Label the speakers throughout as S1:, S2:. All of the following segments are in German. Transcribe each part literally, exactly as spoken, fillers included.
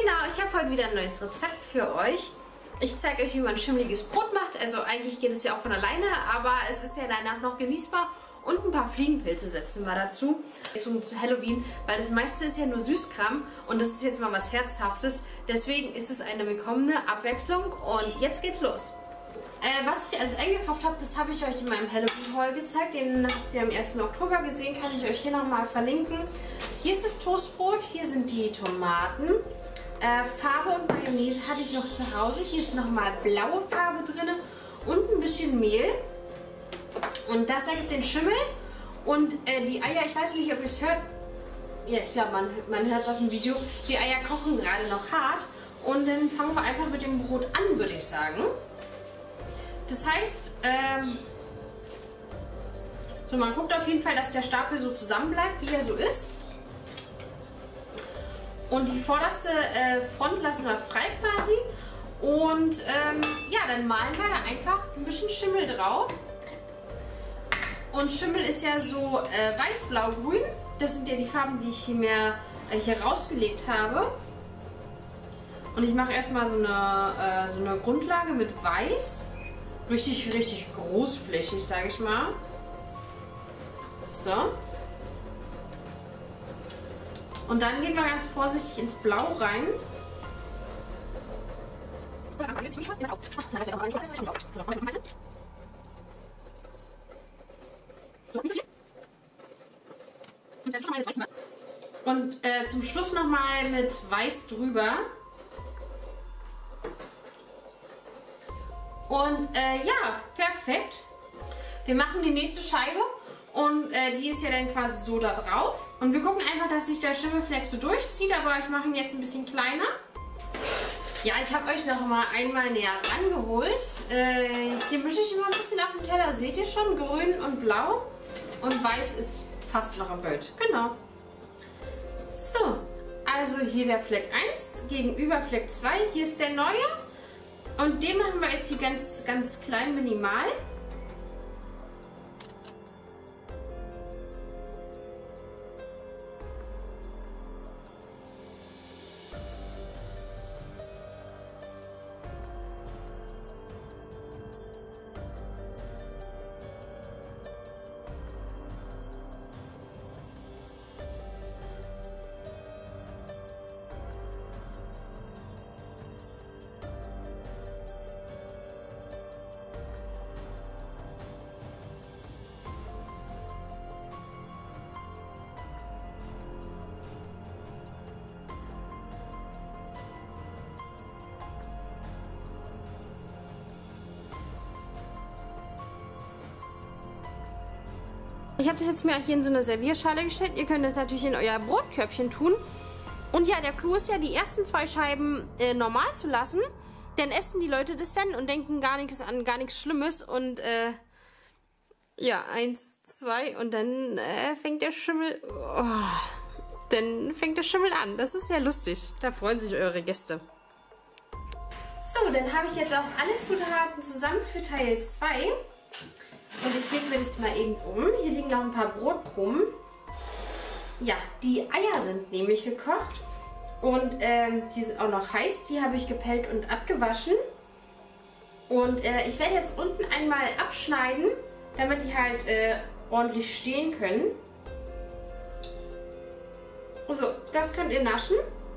S1: Genau, ich habe heute wieder ein neues Rezept für euch. Ich zeige euch, wie man schimmeliges Brot macht. Also eigentlich geht es ja auch von alleine, aber es ist ja danach noch genießbar. Und ein paar Fliegenpilze setzen wir dazu. Schon zu Halloween, weil das meiste ist ja nur Süßkram und das ist jetzt mal was Herzhaftes. Deswegen ist es eine willkommene Abwechslung und jetzt geht's los. Äh, was ich also eingekauft habe, das habe ich euch in meinem Halloween-Haul gezeigt. Den habt ihr am ersten Oktober gesehen, kann ich euch hier nochmal verlinken. Hier ist das Toastbrot, hier sind die Tomaten. Äh, Farbe und Mayonnaise hatte ich noch zu Hause. Hier ist nochmal blaue Farbe drin und ein bisschen Mehl. Und das ergibt den Schimmel. Und äh, die Eier, ich weiß nicht, ob ihr es hört. Ja, ich glaube, man, man hört es auf dem Video. Die Eier kochen gerade noch hart. Und dann fangen wir einfach mit dem Brot an, würde ich sagen. Das heißt, ähm, so man guckt auf jeden Fall, dass der Stapel so zusammen bleibt, wie er so ist. Und die vorderste äh, Front lassen wir frei quasi. Und ähm, ja, dann malen wir da einfach ein bisschen Schimmel drauf. Und Schimmel ist ja so äh, weiß, blau, grün. Das sind ja die Farben, die ich hier, mehr, äh, hier rausgelegt habe. Und ich mache erstmal so eine, äh, so eine Grundlage mit weiß. Richtig, richtig großflächig, sage ich mal. So. Und dann gehen wir ganz vorsichtig ins Blau rein. Und äh, zum Schluss nochmal mit Weiß drüber. Und äh, ja, perfekt. Wir machen die nächste Scheibe und äh, die ist ja dann quasi so da drauf. Und wir gucken einfach, dass sich der Schimmelfleck so durchzieht, aber ich mache ihn jetzt ein bisschen kleiner. Ja, ich habe euch noch mal einmal näher rangeholt. Äh, hier mische ich immer ein bisschen auf dem Teller, seht ihr schon, grün und blau. Und weiß ist fast noch im Bild. Genau. So, also hier wäre Fleck eins, gegenüber Fleck zwei. Hier ist der neue. Und den machen wir jetzt hier ganz, ganz klein, minimal. Ich habe das jetzt mir hier in so eine Servierschale gestellt. Ihr könnt das natürlich in euer Brotkörbchen tun. Und ja, der Clou ist ja, die ersten zwei Scheiben äh, normal zu lassen. Dann essen die Leute das dann und denken gar nichts an, gar nichts Schlimmes. Und äh, ja, eins, zwei und dann äh, fängt der Schimmel... Oh, dann fängt der Schimmel an. Das ist sehr lustig. Da freuen sich eure Gäste. So, dann habe ich jetzt auch alle Zutaten zusammen für Teil zwei. Und ich lege mir das mal eben um. Hier liegen noch ein paar Brotkrumen. Ja, die Eier sind nämlich gekocht. Und ähm, die sind auch noch heiß. Die habe ich gepellt und abgewaschen. Und äh, ich werde jetzt unten einmal abschneiden, damit die halt äh, ordentlich stehen können. So, das könnt ihr naschen.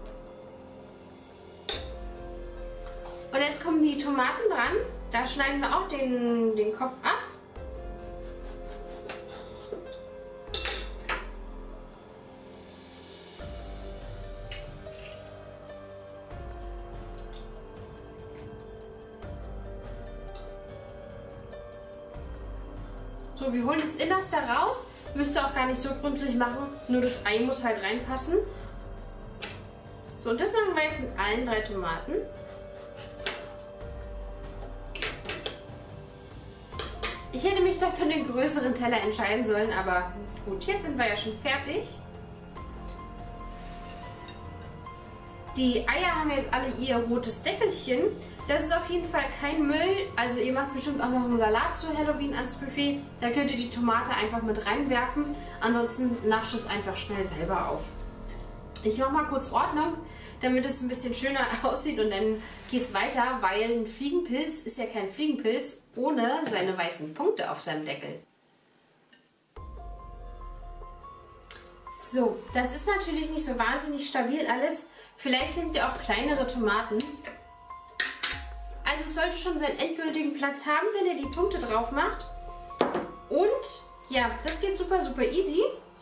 S1: Und jetzt kommen die Tomaten dran. Da schneiden wir auch den, den Kopf ab. So, wir holen das Innerste raus. Müsst ihr auch gar nicht so gründlich machen. Nur das Ei muss halt reinpassen. So, und das machen wir jetzt mit allen drei Tomaten. Ich hätte mich doch für den größeren Teller entscheiden sollen, aber gut, jetzt sind wir ja schon fertig. Die Eier haben jetzt alle ihr rotes Deckelchen. Das ist auf jeden Fall kein Müll. Also ihr macht bestimmt auch noch einen Salat zu Halloween ans Buffet. Da könnt ihr die Tomate einfach mit reinwerfen. Ansonsten nascht es einfach schnell selber auf. Ich mache mal kurz Ordnung, damit es ein bisschen schöner aussieht und dann geht es weiter, weil ein Fliegenpilz ist ja kein Fliegenpilz ohne seine weißen Punkte auf seinem Deckel. So, das ist natürlich nicht so wahnsinnig stabil alles. Vielleicht nehmt ihr auch kleinere Tomaten. Also es sollte schon seinen endgültigen Platz haben, wenn ihr die Punkte drauf macht. Und ja, das geht super, super easy.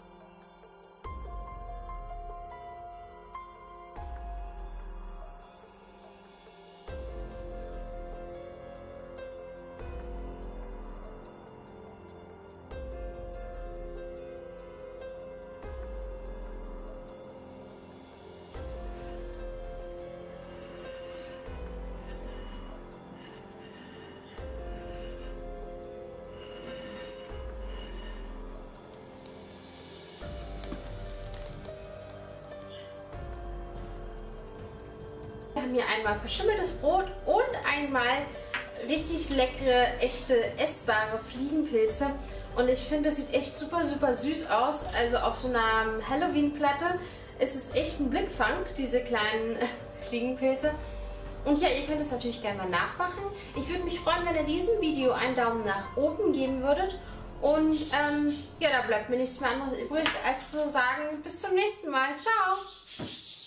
S1: Wir haben hier einmal verschimmeltes Brot und einmal richtig leckere, echte, essbare Fliegenpilze. Und ich finde, das sieht echt super, super süß aus. Also auf so einer Halloween-Platte ist es echt ein Blickfang, diese kleinen Fliegenpilze. Und ja, ihr könnt es natürlich gerne mal nachmachen. Ich würde mich freuen, wenn ihr diesem Video einen Daumen nach oben geben würdet. Und ähm, ja, da bleibt mir nichts mehr anderes übrig, als zu sagen, bis zum nächsten Mal. Ciao!